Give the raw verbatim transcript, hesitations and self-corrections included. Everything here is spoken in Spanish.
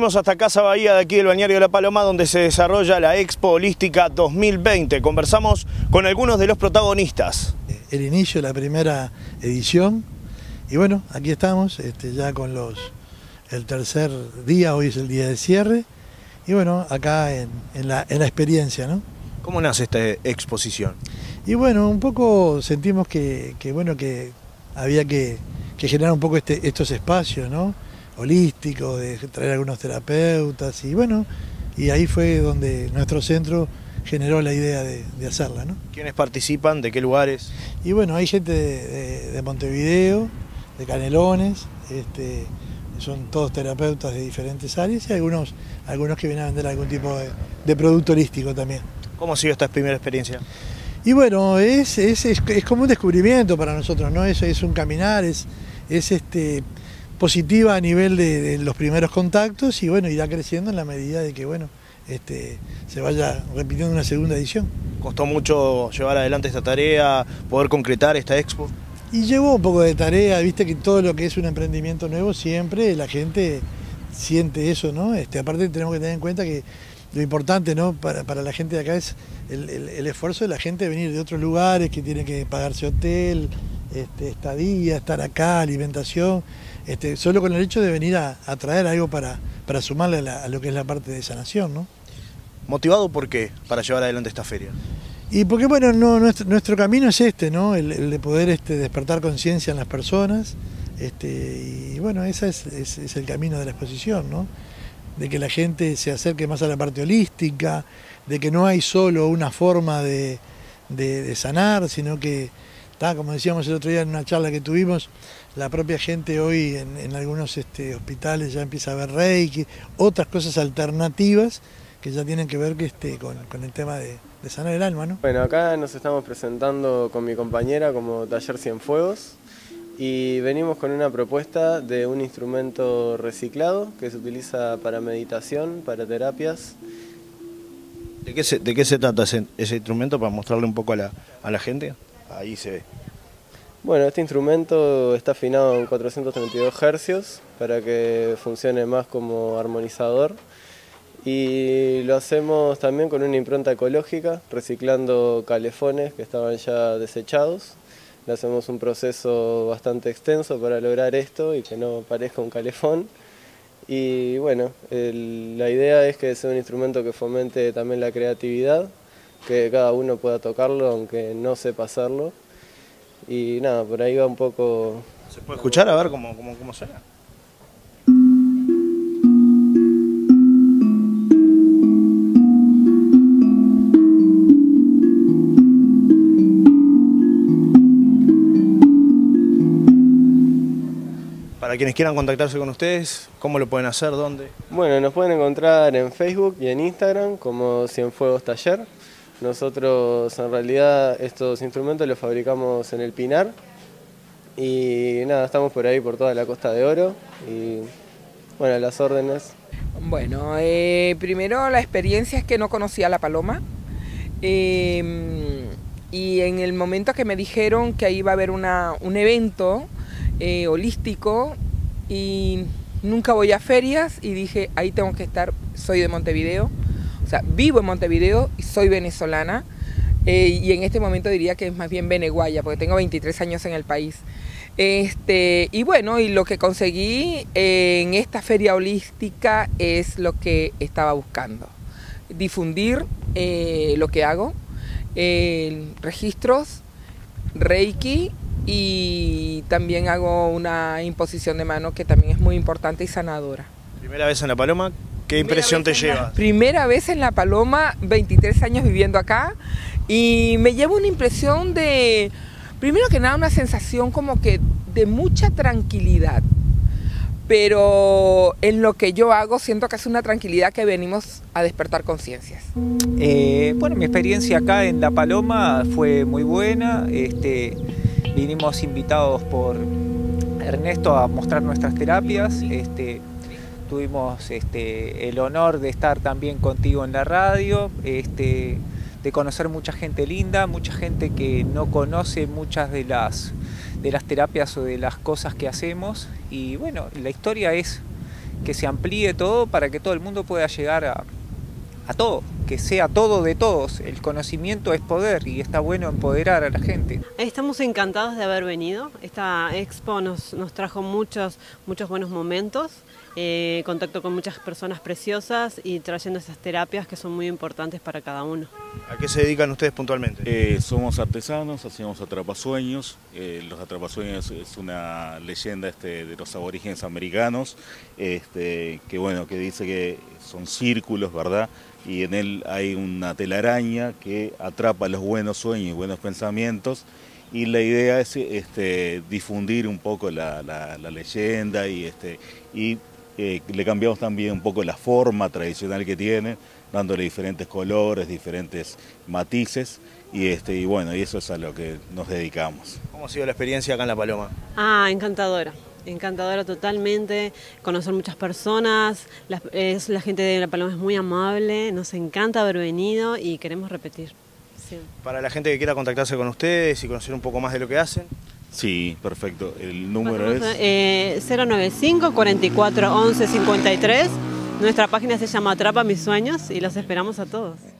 Vinimos hasta Casa Bahía de aquí del Balneario de La Paloma, donde se desarrolla la Expo Holística dos mil veinte. Conversamos con algunos de los protagonistas. El inicio de la primera edición y bueno, aquí estamos este, ya con los el tercer día, hoy es el día de cierre y bueno, acá en, en, la, en la experiencia, ¿no? ¿Cómo nace esta exposición? Y bueno, un poco sentimos que, que bueno, que había que, que generar un poco este, estos espacios, ¿no? Holísticos, de traer algunos terapeutas y bueno, y ahí fue donde nuestro centro generó la idea de, de hacerla, ¿no? ¿Quiénes participan? ¿De qué lugares? Y bueno, hay gente de, de, de Montevideo, de Canelones, este, son todos terapeutas de diferentes áreas y algunos, algunos que vienen a vender algún tipo de, de producto holístico también. ¿Cómo ha sido esta primera experiencia? Y bueno, es, es, es, es como un descubrimiento para nosotros, ¿no? Es, es un caminar, es, es este, positiva a nivel de, de los primeros contactos y bueno, irá creciendo en la medida de que bueno, este, se vaya repitiendo una segunda edición. ¿Costó mucho llevar adelante esta tarea, poder concretar esta expo? Y llevó un poco de tarea, viste que todo lo que es un emprendimiento nuevo siempre la gente siente eso, ¿no? Este, aparte tenemos que tener en cuenta que lo importante, ¿no? para, para la gente de acá es el, el, el esfuerzo de la gente de venir de otros lugares, que tiene que pagarse hotel, este, estadía, estar acá, alimentación, este, solo con el hecho de venir a, a traer algo para, para sumarle a, la, a lo que es la parte de sanación, ¿no? ¿Motivado por qué para llevar adelante esta feria? Y porque bueno, no, nuestro, nuestro camino es este, ¿no? El, el de poder este, despertar conciencia en las personas, este, y bueno, ese es, es, es el camino de la exposición, ¿no? De que la gente se acerque más a la parte holística, de que no hay solo una forma de, de, de sanar, sino que, ta, como decíamos el otro día en una charla que tuvimos, la propia gente hoy en, en algunos este, hospitales ya empieza a ver Reiki, otras cosas alternativas que ya tienen que ver que, este, con, con el tema de, de sanar el alma, ¿no? Bueno, acá nos estamos presentando con mi compañera como Taller Cienfuegos y venimos con una propuesta de un instrumento reciclado que se utiliza para meditación, para terapias. ¿De qué se, de qué se trata ese, ese instrumento para mostrarle un poco a la, a la gente? Ahí se ve. Bueno, este instrumento está afinado en cuatrocientos treinta y dos hercios para que funcione más como armonizador. Y lo hacemos también con una impronta ecológica, reciclando calefones que estaban ya desechados. Le hacemos un proceso bastante extenso para lograr esto y que no parezca un calefón. Y bueno, el, la idea es que sea un instrumento que fomente también la creatividad, que cada uno pueda tocarlo aunque no sepa hacerlo. Y nada, por ahí va un poco... ¿Se puede escuchar a ver cómo, cómo, cómo suena? Para quienes quieran contactarse con ustedes, ¿cómo lo pueden hacer? ¿Dónde? Bueno, nos pueden encontrar en Facebook y en Instagram como Cienfuegos Taller. Nosotros en realidad estos instrumentos los fabricamos en el Pinar y nada, estamos por ahí por toda la Costa de Oro y bueno, las órdenes. Bueno, eh, primero la experiencia es que no conocía a La Paloma eh, y en el momento que me dijeron que iba a haber una, un evento eh, holístico y nunca voy a ferias y dije, ahí tengo que estar, soy de Montevideo. O sea, vivo en Montevideo y soy venezolana eh, y en este momento diría que es más bien veneguaya porque tengo veintitrés años en el país. Este, y bueno, y lo que conseguí eh, en esta feria holística es lo que estaba buscando. Difundir eh, lo que hago, eh, registros, Reiki y también hago una imposición de mano que también es muy importante y sanadora. ¿Primera vez en La Paloma? ¿Qué impresión te llevas? Primera vez en La Paloma, veintitrés años viviendo acá y me llevo una impresión de, primero que nada, una sensación como que de mucha tranquilidad, pero en lo que yo hago siento que es una tranquilidad que venimos a despertar conciencias. Eh, bueno, mi experiencia acá en La Paloma fue muy buena, este, vinimos invitados por Ernesto a mostrar nuestras terapias, este, tuvimos este, el honor de estar también contigo en la radio, este, de conocer mucha gente linda, mucha gente que no conoce muchas de las, de las terapias o de las cosas que hacemos. Y bueno, la historia es que se amplíe todo para que todo el mundo pueda llegar a, a todo, que sea todo de todos. El conocimiento es poder y está bueno empoderar a la gente. Estamos encantados de haber venido. Esta expo nos, nos trajo muchos, muchos buenos momentos, eh, contacto con muchas personas preciosas y trayendo esas terapias que son muy importantes para cada uno. ¿A qué se dedican ustedes puntualmente? Eh, somos artesanos, hacemos atrapasueños. Eh, los atrapasueños es una leyenda este, de los aborígenes americanos, este, que bueno, que dice que son círculos, ¿verdad? Y en él hay una telaraña que atrapa los buenos sueños y buenos pensamientos, y la idea es este, difundir un poco la, la, la leyenda y, este, y eh, le cambiamos también un poco la forma tradicional que tiene, dándole diferentes colores, diferentes matices, y, este, y bueno, y eso es a lo que nos dedicamos. ¿Cómo ha sido la experiencia acá en La Paloma? Ah, encantadora. Encantadora totalmente, conocer muchas personas, la, es, la gente de La Paloma es muy amable, nos encanta haber venido y queremos repetir. Sí. Para la gente que quiera contactarse con ustedes y conocer un poco más de lo que hacen. Sí, perfecto. El número Pasamos, es... Eh, cero nueve cinco, cuarenta y cuatro, once, cincuenta y tres. Nuestra página se llama Atrapa Mis Sueños y los esperamos a todos.